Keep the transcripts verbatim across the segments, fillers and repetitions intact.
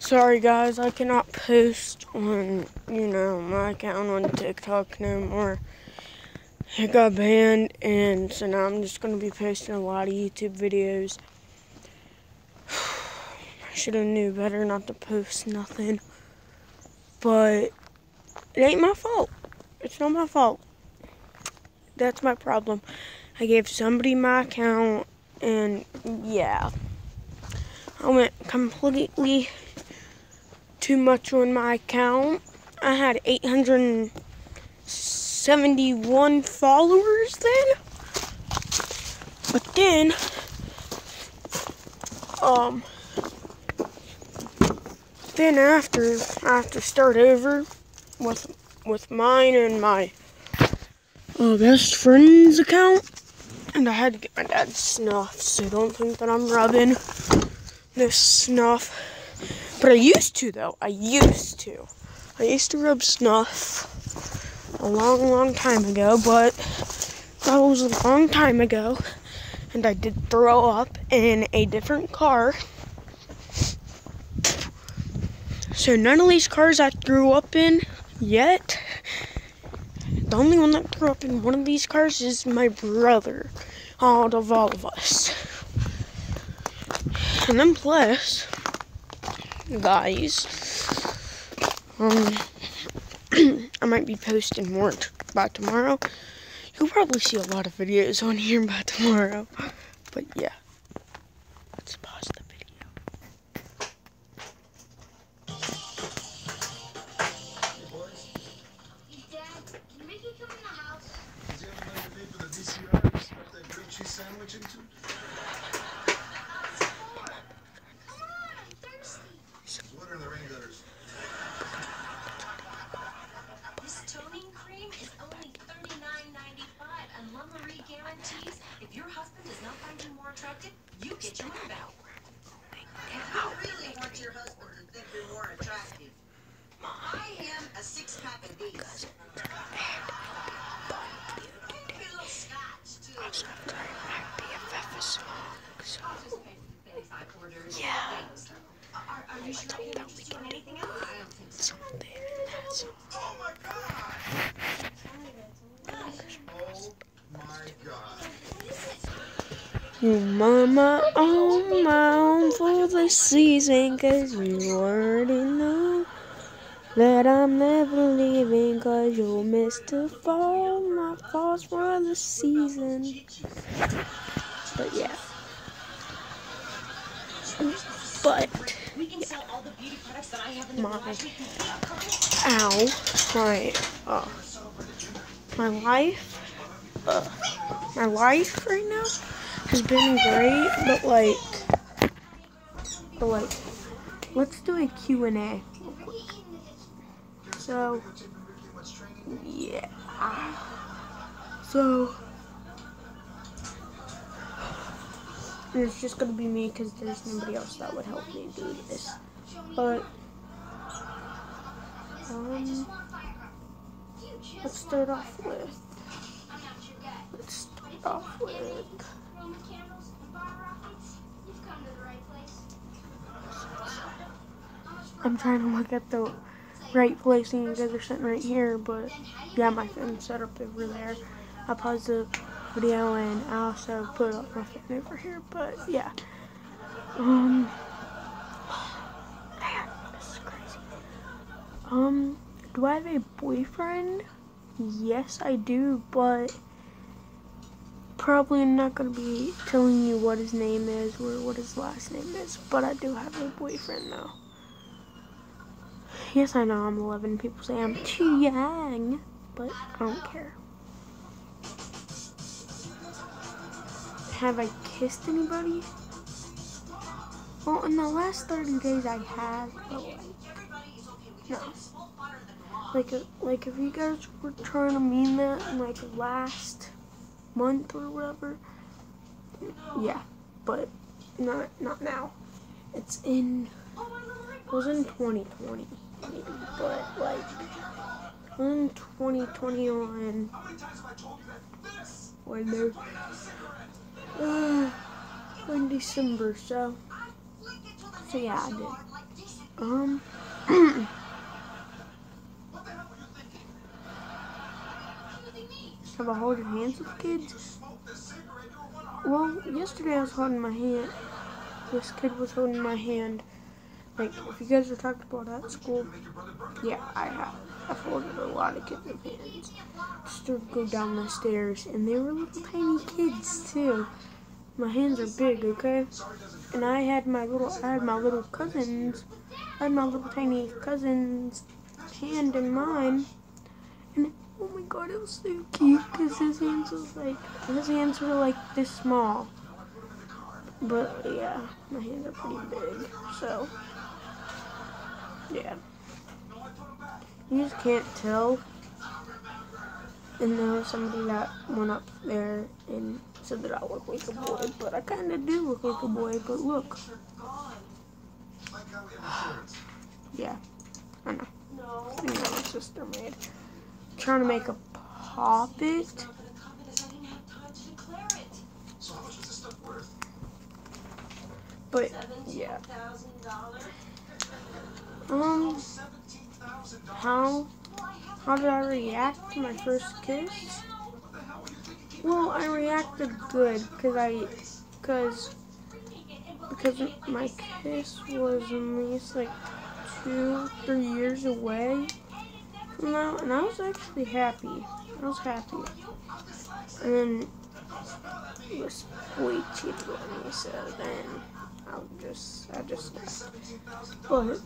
Sorry guys, I cannot post on, you know, my account on TikTok no more. It got banned, and so now I'm just going to be posting a lot of YouTube videos. I should have knew better not to post nothing. But it ain't my fault. It's not my fault. That's my problem. I gave somebody my account, and yeah. I went completely too much on my account. I had eight hundred seventy-one followers then. But then, um, then after, I have to start over with, with mine and my uh, best friend's account. And I had to get my dad's snuff, so don't think that I'm rubbing this snuff. But I used to, though. I used to. I used to rub snuff a long, long time ago, but that was a long time ago. And I did throw up in a different car. So none of these cars I threw up in yet. The only one that threw up in one of these cars is my brother, out of all of us. And then plus, guys, um, I might be posting more t by tomorrow. You'll probably see a lot of videos on here by tomorrow. But yeah, let's pause the video. Hey Dad, can Mickey come in the house? Does he have enough to pay for the V C R to stuff that grilled cheese sandwich into? Come on, I'm thirsty. There's water in the rain gutters. This toning cream is only thirty-nine ninety-five, and La Marie guarantees if your husband does not find you more attractive, you get your move out. If you really want your husband to think you're more attractive, buy him a six-pack of these. Maybe a little scotch, too. Yeah. Are, are you sure you're interested in anything else? I don't think so. Oh my god! Oh my god. You mama on my own for the season, cause you already know that I'm never leaving, cause you'll miss the fall, my falls for the season. But yeah. But We can sell all the beauty products that I have in the my garage. ow my uh my life uh my life right now has been great, but like but like let's do a Q and A real quick. So yeah. So it's just gonna be me because there's nobody else that would help me do this. But um let's start off with let's start off with Roman candles and bar rockets. You've come to the right place. I'm trying to look at the right place and you guys are sitting right here, but yeah, my phone's set up over there. I paused the video and I also put up my phone over here, but yeah. Um man, this is crazy. Um, do I have a boyfriend? Yes, I do, but probably not gonna be telling you what his name is or what his last name is, but I do have a boyfriend though. Yes, I know I'm eleven. People say I'm too young, but I don't care. Have I kissed anybody? Well, in the last thirty days I have, but like, no. Like, uh, like if you guys were trying to mean that in like last month or whatever, yeah, but not not now. It's in, it was in twenty twenty maybe, but like, in twenty twenty-one, when there, uh, in December, so, so yeah, I did. Um, What the hell were you thinking? have I holding hands with kids? Smoke the cigarette, you're one heart. Well, yesterday I was holding my hand. This kid was holding my hand. Like, if you guys were talking about at school, yeah, I have. I've holded a lot of kids' hands. Just to go down the stairs, and they were little tiny kids too. My hands are big, okay? And I had my little, I had my little cousins, I had my little tiny cousin's hand in mine, and oh my god, it was so cute because his hands was like, his hands were like this small. But yeah, my hands are pretty big, so yeah. You just can't tell. And there was somebody that went up there and said that I look like a boy, but I kind of do look like a boy, but look. Yeah, I know. I know my sister made. Trying to make a poppet. So how much was this stuff worth? But yeah. Um, how how did I react to my first kiss? Well, I reacted good because I because because my kiss was at least like two, three years away from now, and I was actually happy. I was happy. And then this boy cheated on me, so then I just I just left. But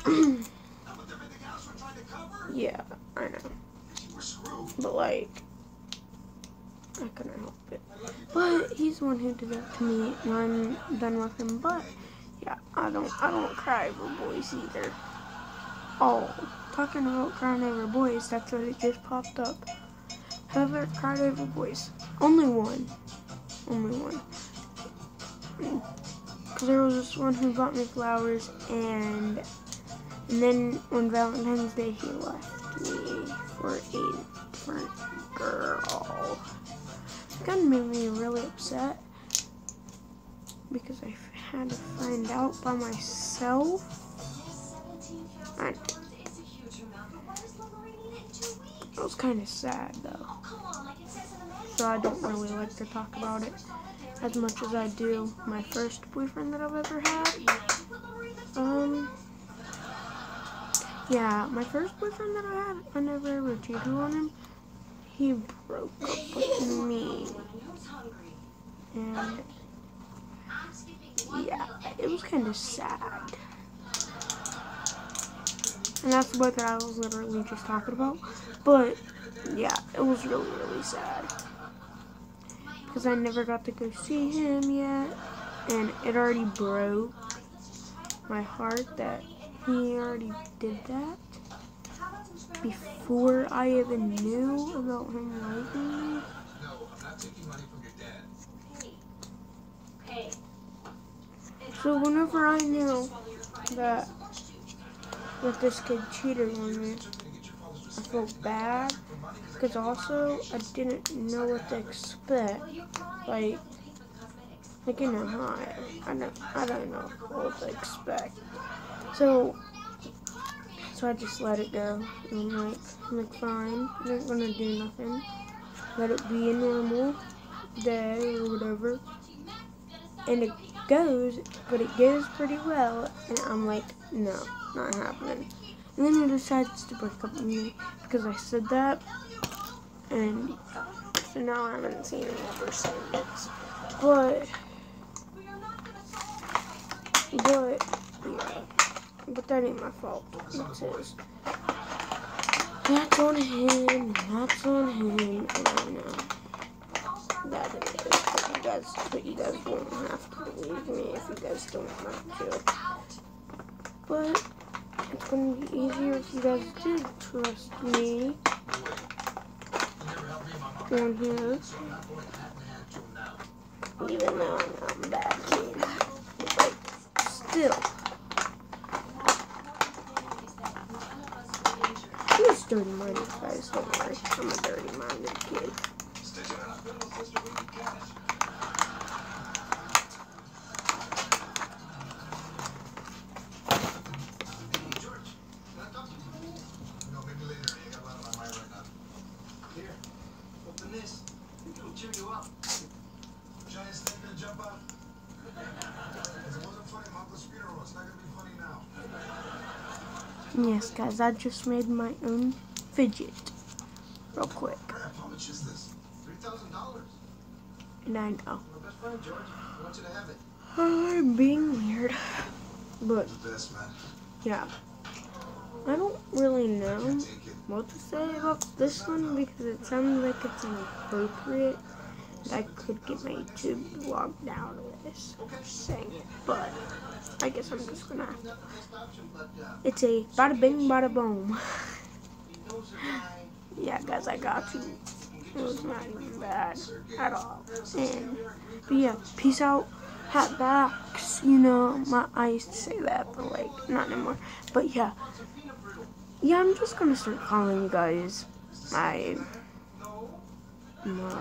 yeah, I know. But like, I couldn't help it. But he's the one who did that to me, and I'm done with him. But yeah, I don't I don't cry over boys either. Oh, talking about crying over boys, that's what it just popped up. Have I ever cried over boys? Only one. Only one. Because there was this one who bought me flowers, and and then on Valentine's Day he left me for a different girl. It kind of made me really upset because I had to find out by myself. And it was kind of sad though, so I don't really like to talk about it as much as I do my first boyfriend that I've ever had. Um, yeah, my first boyfriend that I had, I never ever cheated on him. He broke up with me, and yeah, it was kind of sad. And that's the boy that I was literally just talking about. But yeah, it was really, really sad. Because I never got to go see him yet. And it already broke my heart that he already did that before I even knew about him liking me. No, I'm not taking money from your dad. So whenever I knew that that this kid cheated on me, I felt bad, because also I didn't know what to expect. Like, like in Ohio, I don't, I don't know what to expect. So, so I just let it go. And I'm like, I'm like, fine, I'm not gonna do nothing. Let it be a normal day or whatever. And it goes, but it goes pretty well. And I'm like, no, not happening. And then he decides to break up with me because I said that. And so now I haven't seen him ever since. But, but, yeah. But that ain't my fault. That's his. That's on him. That's on him. And I know that it is. But you guys, but you guys won't have to believe me if you guys don't want to. But it's gonna be easier if you guys do trust me on here. Even though I'm a bad kid. Like, still. I'm just dirty-minded, guys. Don't worry. I'm a dirty-minded kid. Yes, guys, I just made my own fidget real quick. Crap, how much is this? Three thousand dollars. And I know. My best friend, George. I want you to have it. I'm being weird. But, The best, man. yeah. I don't really know Can't take it. what to say about this one because it sounds like it's inappropriate. And I could get my YouTube logged out of this saying it. But, I guess I'm just gonna have to. It's a bada bing, bada boom. Yeah, guys, I got you. It was not even bad at all. And, but yeah, peace out. Hat backs, you know, my, I used to say that, but like, not anymore. But yeah, yeah, I'm just gonna start calling you guys my, my,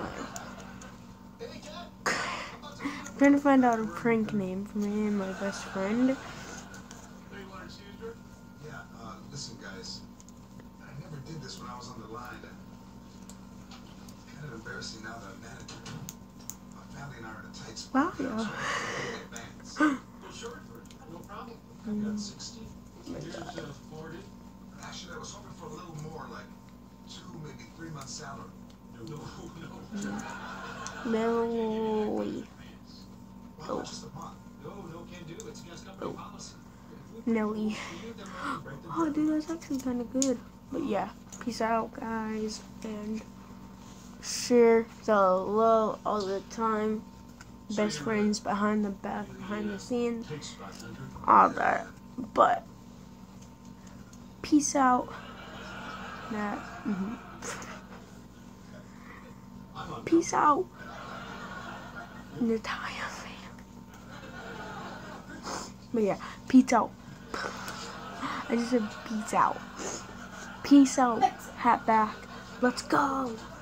I'm trying to find out a prank name for me and my best friend. Yeah, uh, listen, guys. I never did this when I was on the line. Kind of embarrassing now that I'm manager. My family and I are in a tight spot. Wow, yeah. No problem. I've got sixty. Here's uh, forty. Actually, I was hoping for a little more, like two, maybe three months' salary. No, no, no. Millie. Well, just a month. No, no, can do. It's against company policy. Millie. Oh, dude, that's actually kind of good. But yeah, peace out, guys, and share the love all the time. Best friends behind the back, behind the scenes, all that. But peace out. That. Mm-hmm. Peace out, Natalia fam. But yeah, peace out. I just said peace out. Peace out. Hat back. Let's go.